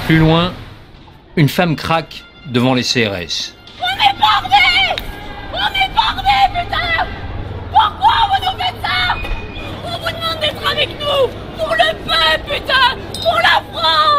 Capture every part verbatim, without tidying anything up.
Plus loin, une femme craque devant les C R S. On est bardés! On est bardés, putain! Pourquoi vous nous faites ça? On vous demande d'être avec nous! Pour le peuple, putain! Pour la France!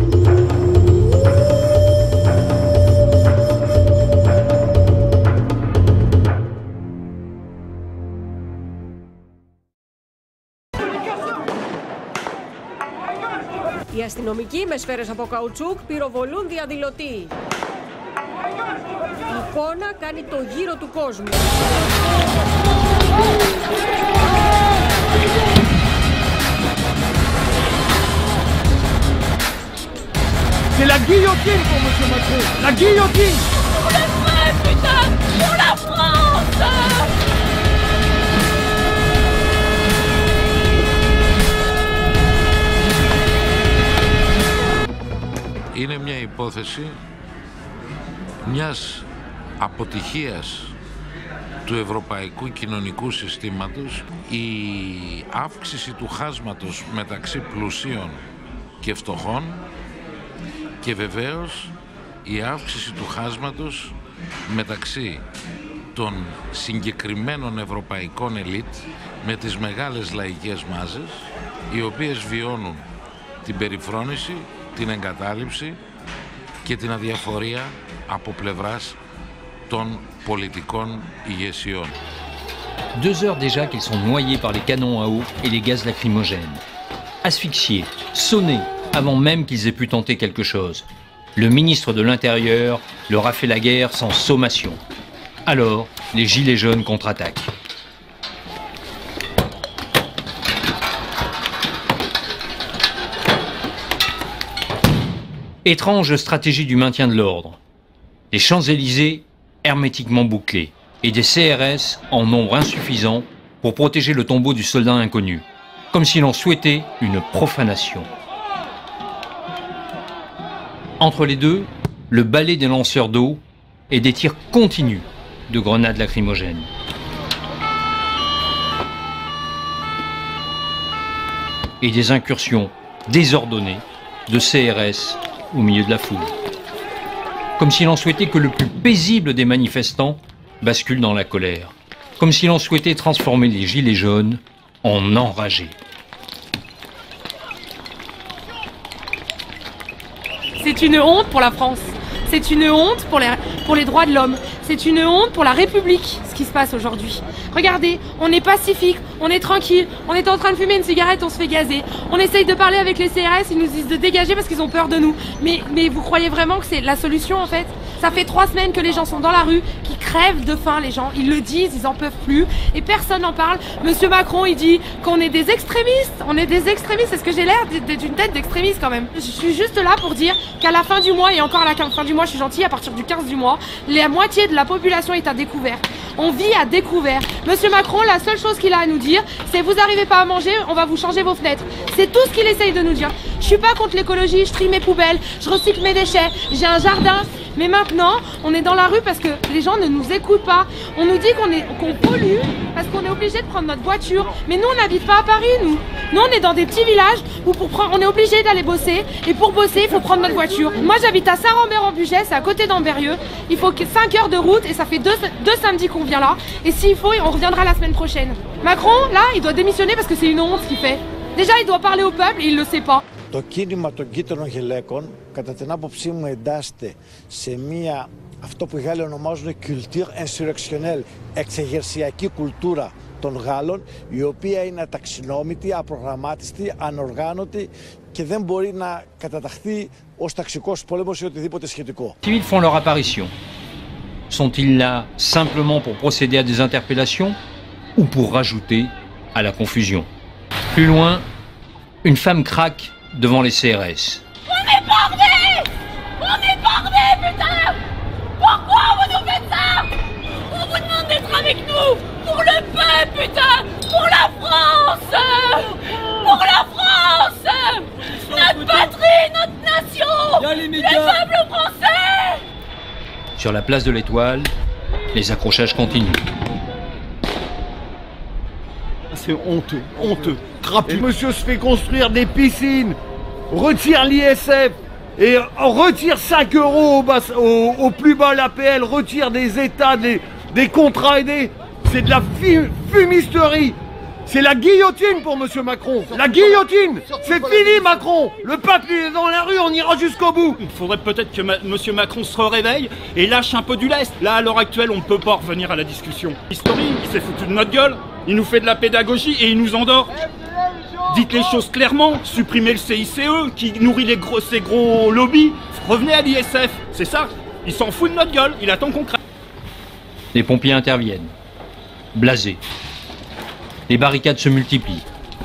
Οι αστυνομικοί με σφαίρες από καουτσούκ πυροβολούν διαδηλωτή. Η εικόνα κάνει το γύρο του κόσμου. C'est la guillotine pour Monsieur Macron. La guillotine. Pour le peuple, putain! Pour la France! Είναι μια υπόθεση μιας αποτυχίας του ευρωπαϊκού κοινωνικού συστήματος, η αύξηση του χάσματος μεταξύ πλουσίων και φτωχών και βεβαίως η αύξηση του χάσματος μεταξύ των συγκεκριμένων ευρωπαϊκών ελίτ με τις μεγάλες λαϊκές μάζες, οι οποίες βιώνουν την περιφρόνηση, την εγκατάλειψη και την αδιαφορία από πλευράς των πολιτικών ηγεσιών. Deux heures déjà qu'ils sont noyés par les canons à eau et les gaz lacrymogènes. Asphyxiés, sonnés, avant même qu'ils aient pu tenter quelque chose. Le ministre de l'Intérieur leur a fait la guerre sans sommation. Alors, les gilets jaunes contre-attaquent. Étrange stratégie du maintien de l'ordre. Les Champs-Élysées hermétiquement bouclés et des C R S en nombre insuffisant pour protéger le tombeau du soldat inconnu, comme si l'on souhaitait une profanation. Entre les deux, le balai des lanceurs d'eau et des tirs continus de grenades lacrymogènes. Et des incursions désordonnées de C R S au milieu de la foule. Comme si l'on souhaitait que le plus paisible des manifestants bascule dans la colère. Comme si l'on souhaitait transformer les gilets jaunes en enragés. C'est une honte pour la France. C'est une honte pour les, pour les droits de l'homme. C'est une honte pour la République, ce qui se passe aujourd'hui. Regardez, on est pacifique, on est tranquille, on est en train de fumer une cigarette, on se fait gazer. On essaye de parler avec les C R S, ils nous disent de dégager parce qu'ils ont peur de nous. Mais, mais vous croyez vraiment que c'est la solution en fait? Ça fait trois semaines que les gens sont dans la rue, qui crèvent de faim les gens. Ils le disent, ils en peuvent plus et personne n'en parle. Monsieur Macron, il dit qu'on est des extrémistes. On est des extrémistes. Est-ce que j'ai l'air d'être une tête d'extrémiste quand même? Je suis juste là pour dire qu'à la fin du mois, et encore à la fin du mois, je suis gentille, à partir du quinze du mois, la moitié de la population est à découvert. On vit à découvert. Monsieur Macron, la seule chose qu'il a à nous dire, c'est vous n'arrivez pas à manger, on va vous changer vos fenêtres. C'est tout ce qu'il essaye de nous dire. Je suis pas contre l'écologie, je trie mes poubelles, je recycle mes déchets, j'ai un jardin. Mais maintenant, on est dans la rue parce que les gens ne nous écoutent pas. On nous dit qu'on est qu'on pollue parce qu'on est obligé de prendre notre voiture. Mais nous, on n'habite pas à Paris, nous. Nous, on est dans des petits villages où pour prendre, on est obligé d'aller bosser. Et pour bosser, il faut prendre notre voiture. Moi, j'habite à Saint-Rambert-en-Bugey, c'est à côté d'Ambérieux. Il faut cinq heures de route et ça fait deux, deux samedis qu'on vient là. Et s'il faut, on reviendra la semaine prochaine. Macron, là, il doit démissionner parce que c'est une honte ce qu'il fait. Déjà, il doit parler au peuple et il le sait pas. Το κίνημα των κίτρινων γυλαίκων, κατά την άποψή μου, εντάσσεται σε μια, αυτό που οι Γάλλοι ονομάζουν culture insurrectionnelle, εξεγερσιακή κουλτούρα των Γάλλων, η οποία είναι αταξινόμητη, απρογραμμάτιστη, ανοργάνωτη και δεν μπορεί να καταταχθεί ως ταξικός πόλεμος ή οτιδήποτε σχετικό. Les civils font leur apparition. Sont-ils là simplement pour procéder à des interpellations ou pour rajouter à la confusion? Plus loin, une femme craque devant les C R S. On est bardés! On est bardés, putain! Pourquoi vous nous faites ça? On vous demande d'être avec nous! Pour le peuple, putain! Pour la France! Pour la France! Notre patrie, notre nation! Le peuple français! Sur la place de l'Étoile, les accrochages continuent. C'est honteux, honteux, crapule. Monsieur se fait construire des piscines, retire l'I S F, et retire cinq euros au, bas, au, au plus bas l'A P L, retire des États, des, des contrats aidés. C'est de la fumisterie. C'est la guillotine pour M. Macron. La guillotine. C'est fini, Macron. Le peuple il est dans la rue, on ira jusqu'au bout. Il faudrait peut-être que Ma M. Macron se réveille et lâche un peu du lest. Là, à l'heure actuelle, on ne peut pas revenir à la discussion. L'histoire, il s'est foutu de notre gueule. Il nous fait de la pédagogie et il nous endort. Dites les choses clairement. Supprimez le C I C E qui nourrit les gros, ces gros lobbies. Revenez à l'I S F. C'est ça. Il s'en fout de notre gueule. Il attend qu'on crée. Les pompiers interviennent. Blasés. Les barricades se multiplient.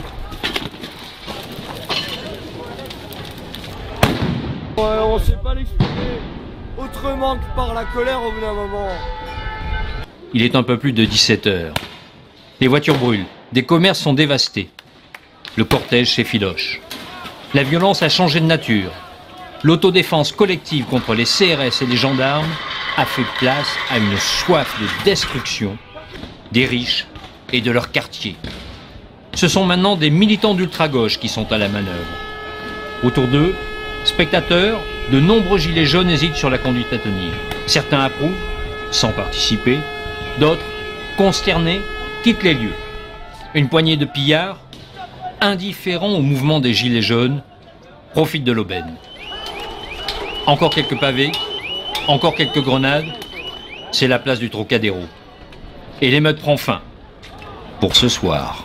Ouais, on ne sait pas l'expliquer autrement que par la colère au bout d'un moment. Il est un peu plus de dix-sept heures. Les voitures brûlent. Des commerces sont dévastés. Le cortège s'effiloche. La violence a changé de nature. L'autodéfense collective contre les C R S et les gendarmes a fait place à une soif de destruction des riches et de leur quartier. Ce sont maintenant des militants d'ultra-gauche qui sont à la manœuvre. Autour d'eux, spectateurs, de nombreux gilets jaunes hésitent sur la conduite à tenir. Certains approuvent, sans participer. D'autres, consternés, quittent les lieux. Une poignée de pillards, indifférents au mouvement des gilets jaunes, profitent de l'aubaine. Encore quelques pavés, encore quelques grenades, c'est la place du Trocadéro. Et l'émeute prend fin. Pour ce soir.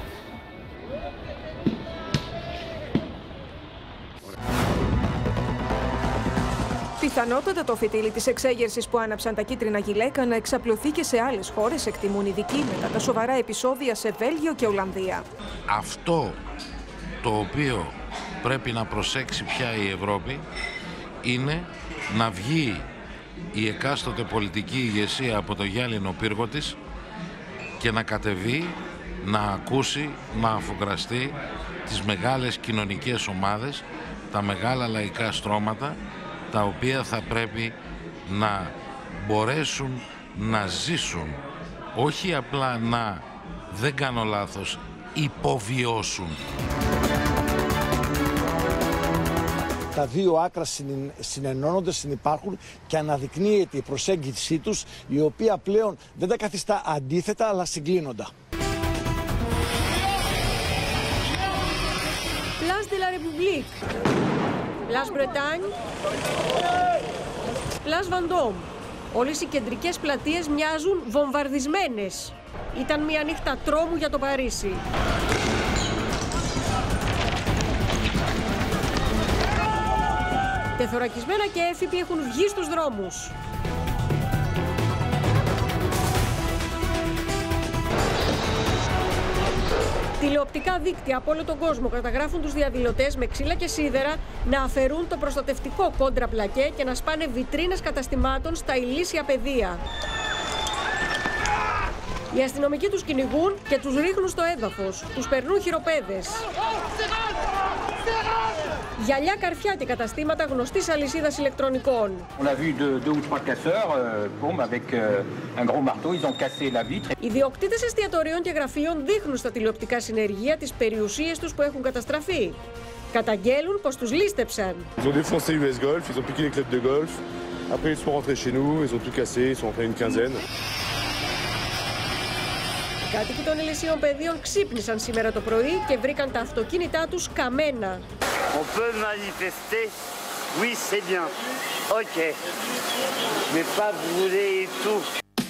Πιθανότατα το φυτίλι της εξέγερσης που άναψαν τα κίτρινα γυλαίκα να εξαπλωθεί και σε άλλες χώρες, εκτιμούν ειδικοί, μετά τα σοβαρά επεισόδια σε Βέλγιο και Ολλανδία. Αυτό το οποίο πρέπει να προσέξει πια η Ευρώπη είναι να βγει η εκάστοτε πολιτική ηγεσία από το γυάλινο πύργο της και να κατεβεί, να ακούσει, να αφουγκραστεί τις μεγάλες κοινωνικές ομάδες, τα μεγάλα λαϊκά στρώματα, τα οποία θα πρέπει να μπορέσουν να ζήσουν, όχι απλά να, δεν κάνω λάθος, υποβιώσουν. Τα δύο άκρα συνενώνονται, συνυπάρχουν και αναδεικνύεται η προσέγγιση τους, η οποία πλέον δεν τα καθιστά αντίθετα, αλλά συγκλίνοντα. Place de la République, Place Bretagne, Place Vendôme. Όλες οι κεντρικές πλατείες μοιάζουν βομβαρδισμένες. Ήταν μια νύχτα τρόμου για το Παρίσι. Τεθωρακισμένα και έφηποι έχουν βγει στους δρόμους. Τηλεοπτικά δίκτυα από όλο τον κόσμο καταγράφουν τους διαδηλωτές με ξύλα και σίδερα να αφαιρούν το προστατευτικό κόντρα πλακέ και να σπάνε βιτρίνες καταστημάτων στα ηλίσια πεδία. Οι αστυνομικοί τους κυνηγούν και τους ρίχνουν στο έδαφος. Τους περνούν χειροπέδες. Γυαλιά, καρφιά και καταστήματα γνωστής αλυσίδας ηλεκτρονικών. Οι διοκτήτες εστιατορίων και γραφείων δείχνουν στα τηλεοπτικά συνεργεία τις περιουσίες τους που έχουν καταστραφεί. Καταγγέλουν πως τους λίστεψαν. Ils ont défoncé U S Golf, ils ont piqué les clubs de golf. Après ils sont rentrés chez nous, ils ont tout cassé, ils sont rentrés une quinzaine. Οι κάτοικοι των ηλισίων πεδίων ξύπνησαν σήμερα το πρωί και βρήκαν τα αυτοκίνητά τους καμένα. On peut manifester, oui c'est bien, ok, mais pas brûler et tout.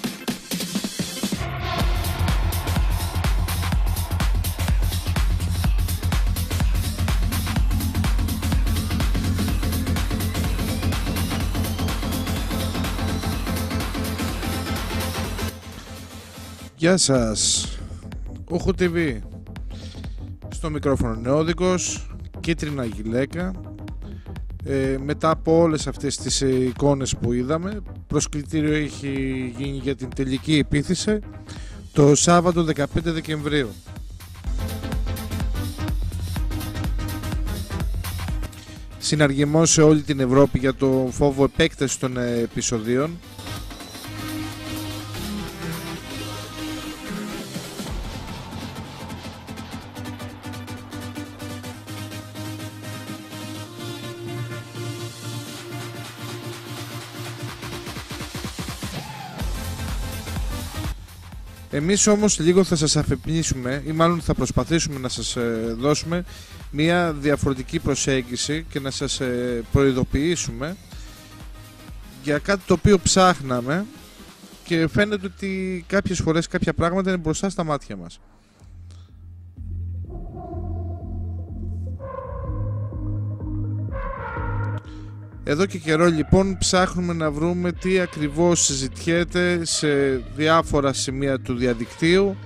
Γεια σας, Όχο τι βι. Στο μικρόφωνο Νεόδικος, κίτρινα γυλαίκα. Ε, μετά από όλες αυτές τις ε, εικόνες που είδαμε, προσκλητήριο έχει γίνει για την τελική επίθεση το Σάββατο δεκαπέντε Δεκεμβρίου. Συναργεμό σε όλη την Ευρώπη για το φόβο επέκταση των ε, επεισοδίων. Εμείς όμως λίγο θα σας αφυπνίσουμε, ή μάλλον θα προσπαθήσουμε να σας ε, δώσουμε μια διαφορετική προσέγγιση και να σας ε, προειδοποιήσουμε για κάτι το οποίο ψάχναμε και φαίνεται ότι κάποιες φορές κάποια πράγματα είναι μπροστά στα μάτια μας. Εδώ και καιρό λοιπόν ψάχνουμε να βρούμε τι ακριβώς συζητιέται σε διάφορα σημεία του διαδικτύου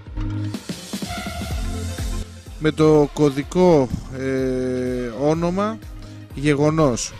με το κωδικό ε, όνομα γεγονός.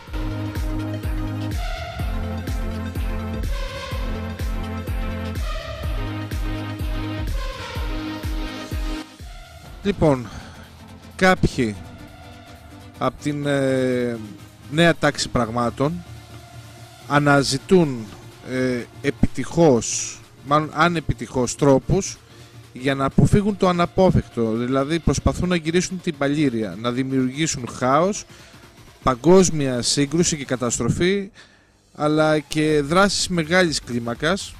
Λοιπόν, κάποιοι από την ε, νέα τάξη πραγμάτων αναζητούν ε, επιτυχώς, μάλλον ανεπιτυχώς τρόπους για να αποφύγουν το αναπόφευκτο. Δηλαδή προσπαθούν να γυρίσουν την παλήρια, να δημιουργήσουν χάος, παγκόσμια σύγκρουση και καταστροφή, αλλά και δράσεις μεγάλης κλίμακας.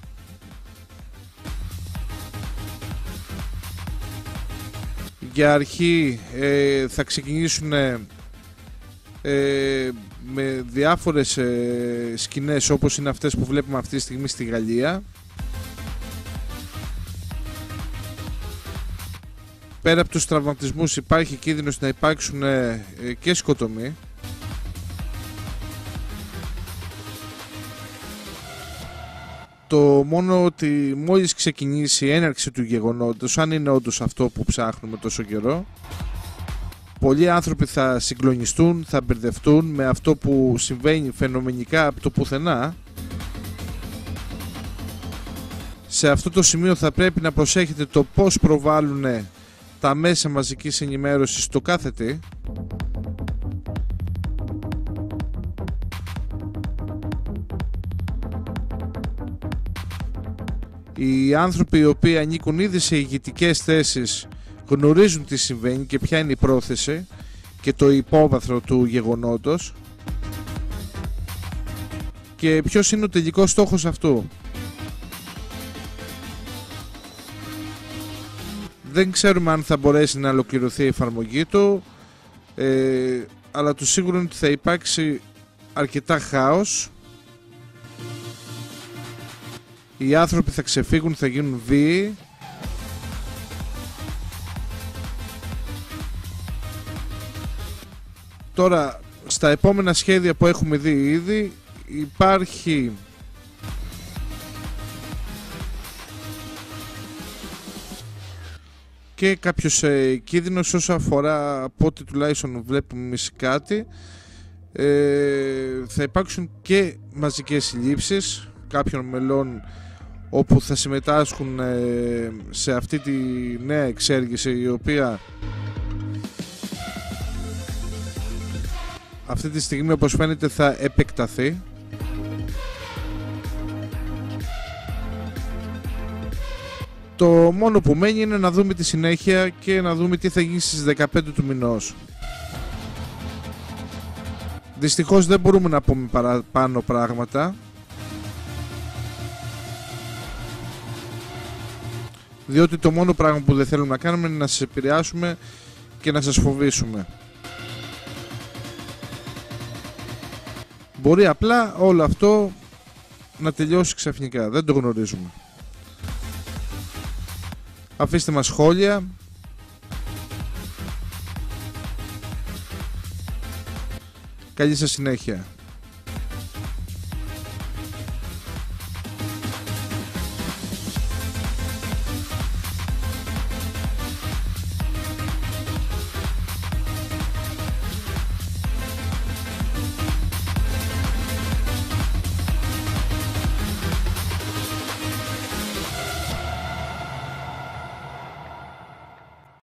Για αρχή ε, θα ξεκινήσουν ε, ε, με διάφορες ε, σκηνές όπως είναι αυτές που βλέπουμε αυτή τη στιγμή στη Γαλλία. Πέρα από τους τραυματισμούς υπάρχει κίνδυνος να υπάρξουν ε, ε, και σκοτωμοί. Το μόνο ότι μόλις ξεκινήσει η έναρξη του γεγονότος, αν είναι όντως αυτό που ψάχνουμε τόσο καιρό, πολλοί άνθρωποι θα συγκλονιστούν, θα μπερδευτούν με αυτό που συμβαίνει φαινομενικά από το πουθενά. Σε αυτό το σημείο θα πρέπει να προσέχετε το πώς προβάλλουν τα μέσα μαζικής ενημέρωσης το κάθε τι. Οι άνθρωποι οι οποίοι ανήκουν ήδη σε ηγετικές θέσεις γνωρίζουν τι συμβαίνει και ποια είναι η πρόθεση και το υπόβαθρο του γεγονότος και ποιος είναι ο τελικός στόχος αυτού. Δεν ξέρουμε αν θα μπορέσει να ολοκληρωθεί η εφαρμογή του, ε, αλλά το σίγουρο είναι ότι θα υπάρξει αρκετά χάος. Οι άνθρωποι θα ξεφύγουν, θα γίνουν βίοι. Τώρα, στα επόμενα σχέδια που έχουμε δει ήδη, υπάρχει και κάποιος ε, κίνδυνος όσο αφορά, από ό,τι τουλάχιστον βλέπουμε εμείς κάτι, ε, θα υπάρξουν και μαζικές συλλήψεις κάποιων μελών όπου θα συμμετάσχουν ε, σε αυτή τη νέα εξέργηση, η οποία αυτή τη στιγμή όπως φαίνεται θα επεκταθεί. Το μόνο που μένει είναι να δούμε τη συνέχεια και να δούμε τι θα γίνει στις δεκαπέντε του μηνός. Δυστυχώς δεν μπορούμε να πούμε παραπάνω πράγματα, διότι το μόνο πράγμα που δεν θέλουμε να κάνουμε είναι να σας επηρεάσουμε και να σας φοβήσουμε. Μπορεί απλά όλο αυτό να τελειώσει ξαφνικά, δεν το γνωρίζουμε. Αφήστε μας σχόλια. Καλή σας συνέχεια.